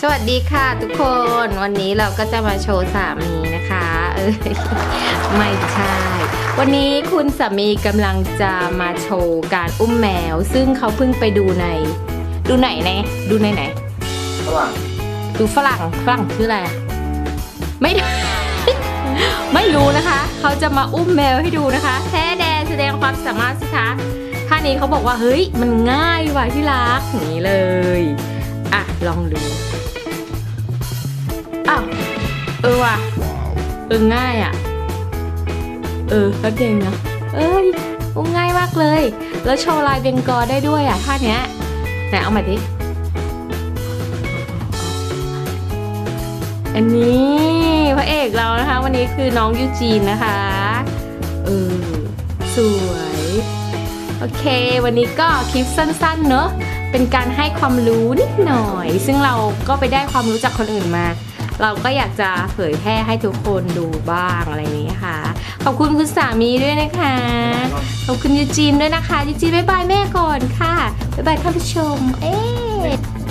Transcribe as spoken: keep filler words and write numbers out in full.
สวัสดีค่ะทุกคนวันนี้เราก็จะมาโชว์สามีนะคะเออไม่ใช่วันนี้คุณสามีกำลังจะมาโชว์การอุ้มแมวซึ่งเขาเพิ่งไปดูในดูไหนในดูในไหนฝรั่งดูฝรั่งฝรั่งคืออะไรไม่ ไม่รู้นะคะเขาจะมาอุ้มแมวให้ดูนะคะแท้แดนแสดงความสามารถสิคะท่านี้เขาบอกว่าเฮ้ยมันง่ายว่ะที่รักอย่างนี้เลยอ่ะลองดูอ้าวเออว่ะเออง่ายอ่ะเออแป๊บเดียวนะเอ้ยอุ้มง่ายมากเลยแล้วโชว์ลายเบงกอลได้ด้วยอ่ะท่าเนี้ยไหนเอามาดิอันนี้พระเอกเรานะคะวันนี้คือน้องยูจีนนะคะเออสวยโอเควันนี้ก็คลิปสั้นๆเนอะเป็นการให้ความรู้นิดหน่อยซึ่งเราก็ไปได้ความรู้จากคนอื่นมาเราก็อยากจะเผยแพร่ให้ทุกคนดูบ้างอะไรอย่างนี้ค่ะขอบคุณคุณสามีด้วยนะคะขอบคุณยูจีนด้วยนะคะยูจีนบ๊ายบายแม่ก่อนค่ะบ๊ายบายท่านผู้ชมเอ๊